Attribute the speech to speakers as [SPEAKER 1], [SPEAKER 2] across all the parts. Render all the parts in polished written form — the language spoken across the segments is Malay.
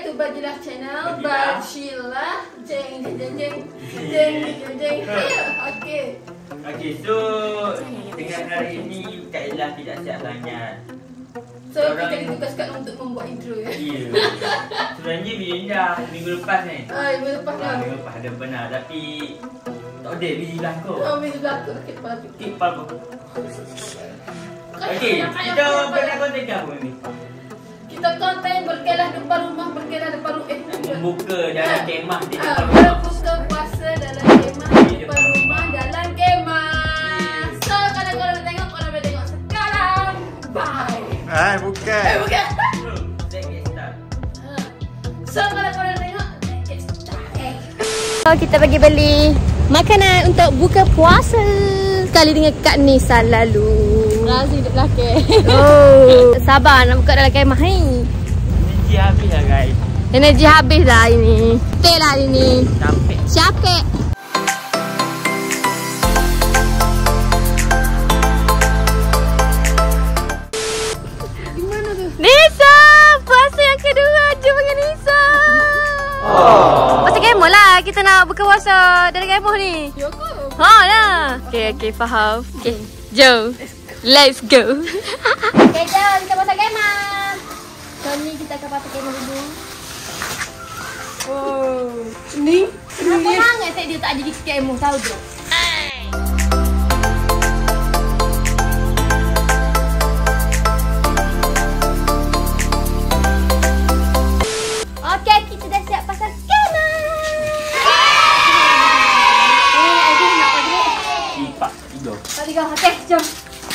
[SPEAKER 1] tu bagilah channel Sheila. Jeng. Okey.
[SPEAKER 2] Okey, so dengan hari ini Kak Ella tidak siap sangat.
[SPEAKER 1] So kita ditugaskan untuk membuat intro ya.
[SPEAKER 2] Ya. Sebenarnya video ni dah minggu lepas ni.
[SPEAKER 1] Minggu lepas dah.
[SPEAKER 2] Minggu lepas ada benar tapi tak ada busy belakang.
[SPEAKER 1] Busy belakang kepala.
[SPEAKER 2] Okey, kita buat konten apa ni?
[SPEAKER 1] Kita konten berkelah depan rumah, berkelah depan rumah.
[SPEAKER 2] Membuka dalam kemah di depan rumah.
[SPEAKER 1] Berbuka puasa dalam kemah di depan rumah dalam kemah. So kalau korang nak tengok, korang boleh tengok sekarang. Bye.
[SPEAKER 3] Bukan.
[SPEAKER 1] Bukan.
[SPEAKER 2] Let's get start.
[SPEAKER 1] So kalau korang tengok, let's get start.
[SPEAKER 4] So kita pergi beli makanan untuk buka puasa. Kali dengan Kak Nisa lalu.
[SPEAKER 1] Razi duduk belakang.
[SPEAKER 4] Oh, sabar nak buka dalam kemah ni.
[SPEAKER 2] Energi habis lah guys.
[SPEAKER 4] Energi habis dah ini. Betul lah ini.
[SPEAKER 2] Capek.
[SPEAKER 4] Capek.
[SPEAKER 1] Gimana tu?
[SPEAKER 4] Nisa, puasa yang kedua. Jom dengan Nisa. Puasa kemah lah. Kita nak buka puasa dalam kemah ni.
[SPEAKER 1] Yoko.
[SPEAKER 4] Ha lah. Okay, faham. Okay, jom. Let's go. Okay, jom kita pasang kemah. So ni kita akan pasang kemah dulu.
[SPEAKER 1] Oh. Ni.
[SPEAKER 4] Kenapa sangat saya dia tak ada di kemah, tahu tu? Okay, kita dah siap pasang kemah.
[SPEAKER 2] Empat, tiga.
[SPEAKER 4] Okay, jom.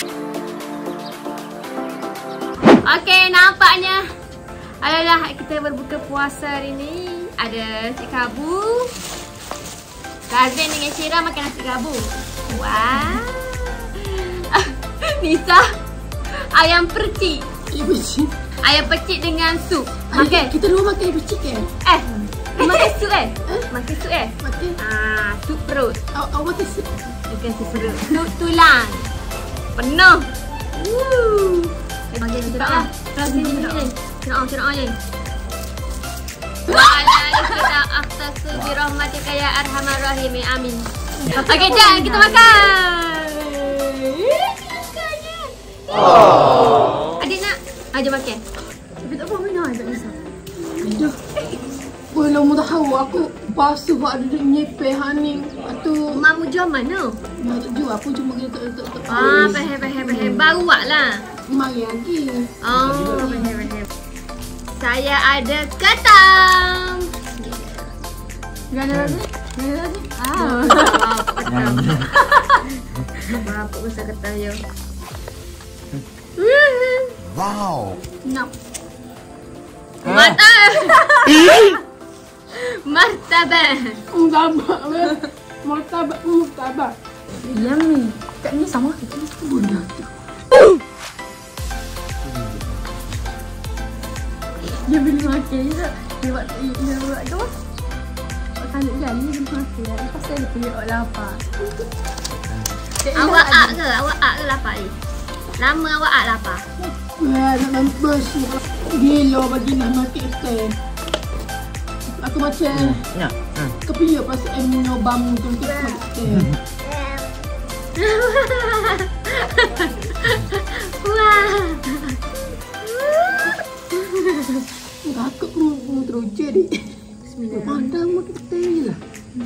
[SPEAKER 4] Okay, nampaknya adalah kita berbuka puasa hari ni. Ada nasi kabu. Kazin dengan Syira makan nasi kabu. Wow. Nisa, ayam percik. Ayam percik dengan sup. Makan.
[SPEAKER 1] Kita dua makan percik kan?
[SPEAKER 4] Makan sup Makan sup
[SPEAKER 1] Makan.
[SPEAKER 4] sup perut.
[SPEAKER 1] Awak makan sup.
[SPEAKER 4] Makan sup perut. Sup tulang. Penuh. Okey, kita dah. Sini. Cenok je. Wa ala kita akhtasu bi rahmatika ya arhamar rahimin. Amin. Okey, jom kita makan. Adik nak? Jom makan.
[SPEAKER 1] Tapi tak apa minum tak kisah. Dah. Kalau mu tahu aku basuh buat duduk nyepeh haning. Atu
[SPEAKER 4] Mamu jual mana?
[SPEAKER 1] ya tak jual aku cuma kita
[SPEAKER 4] Faham. Baru buat lah.
[SPEAKER 1] mari lagi.
[SPEAKER 4] Oh, faham. Saya ada ketam.
[SPEAKER 1] Gana lagi?
[SPEAKER 4] Berapa besar ketam yo?
[SPEAKER 3] Wow.
[SPEAKER 1] Nak.
[SPEAKER 4] Martabak.
[SPEAKER 1] Martabak. Yang ni. Kat ni sama kita bunda tu. Dia beli makan je tak? Dia buat tu. Makan duk jalan dia beli makan. Lepas saya pergi lapar.
[SPEAKER 4] Awak ke lapar ni? Lama awak lapar?
[SPEAKER 1] Nak mampus. Gila bagi nak makan teh. Aku macam kepiye pas nyoba untuk makan teh.
[SPEAKER 4] Wah.
[SPEAKER 1] Aku mau teruja di. Bismillah. Pandang makan teh lah.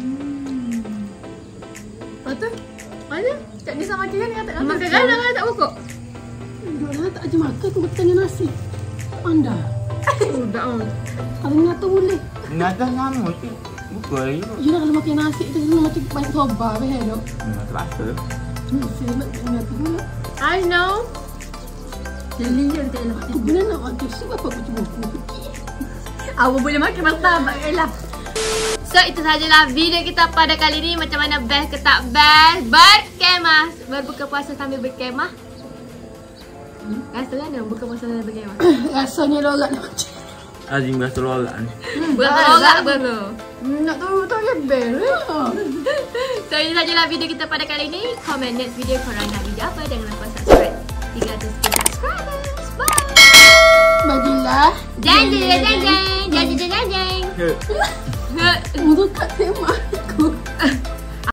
[SPEAKER 1] Betul? Ada? Cak ni sama dia ni tak
[SPEAKER 4] Makan kadang tak pokok.
[SPEAKER 1] Dah tak aja makan aku makan dengan nasi. Pandang.
[SPEAKER 4] Sudah.
[SPEAKER 1] Kalau ni tu boleh.
[SPEAKER 2] Nada sama tu. Buka lagi tu.
[SPEAKER 1] You nak kalau makan nasi tu semua macam banyak soba weh dok.
[SPEAKER 2] Terasa.
[SPEAKER 1] Saya nak ingat dulu.
[SPEAKER 4] I know.
[SPEAKER 1] Jadi dia tak elok. Aku benar nak makan sup apa aku cuba aku.
[SPEAKER 4] Awak boleh makan martabak Ella. So itu sajalah video kita pada kali ini. Macam mana best ke tak best berkemah, berbuka puasa sambil berkemah. Rasa kan buka puasa sambil berkemah?
[SPEAKER 1] Rasanya lorak nak macam.
[SPEAKER 2] Azim rasa lorak ni.
[SPEAKER 4] Bukan lorak betul.
[SPEAKER 1] Nak tahu tak ya bel.
[SPEAKER 4] So ini sajalah video kita pada kali ini. Comment next video korang nak video apa. Jangan lupa subscribe. 300 subscribers. Bye.
[SPEAKER 1] Bagilah.
[SPEAKER 4] Jangan. Jeng jeng jeng jeng.
[SPEAKER 1] Mulut kat tema.